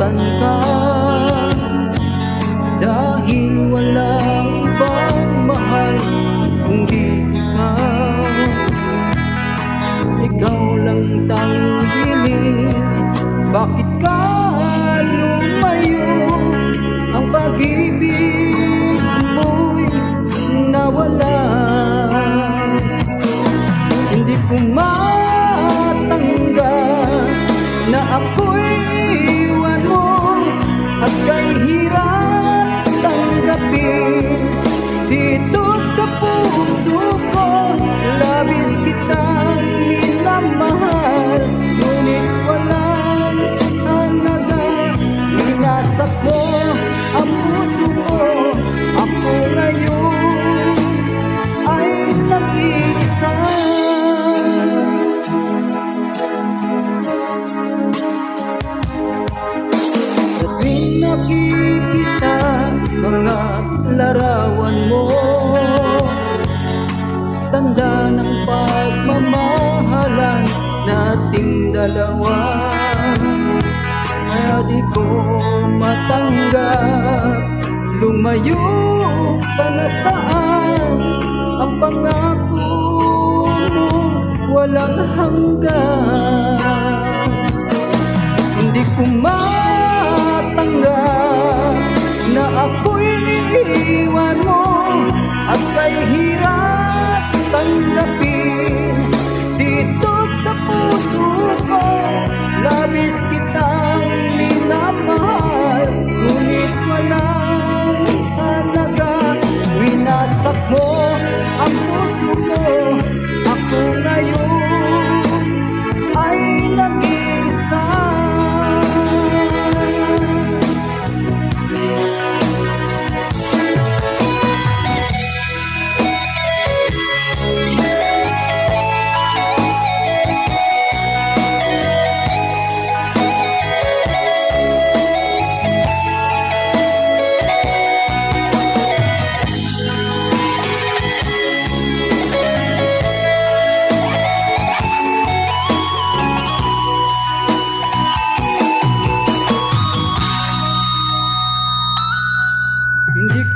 nasaktan ka, dahil walang ibang mahal kundi ikaw. Ikaw lang tanging hiling, bakit ka lumayo? Ang pag-ibig mo'y nawala. Hindi ko matanggap na ako'y iwan mo, at kay hirap tanggapin. Dito sa puso ko, labis kitang minamahal, ngunit walang halaga. Winasak mo ang puso ko, ako ngayon ay nag-iisa. Sa tuwing nakikita mga larawan mo, tanda ng pagmamahalan nating dalawa. Kaya di ko matanggap, lumayo ka na saan. Ang pangako mo walang hanggan. Hindi ko matanggap na ako'y iniiwan mo, at kay hirap tanggapin. Dito sa puso ko, labis kitang minamahal, ngunit walang halaga. Winasak mo ang puso ko, ako ngayon ay nag-iisa. Hindi ko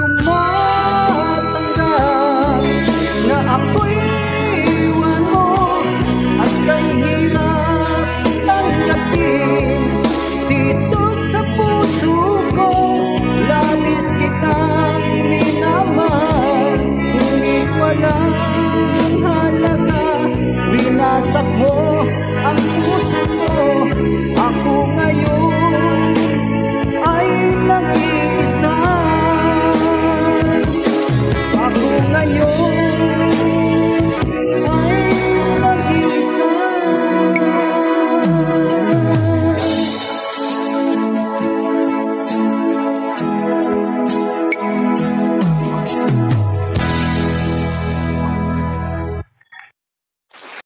matanggap na ako'y iwan mo, at kay hirap tanggapin. Dito sa puso ko, labis kitang minamahal, ngunit walang halaga. Winasak mo ang puso ko, ako ngayon ay nag-iisa. Ngayon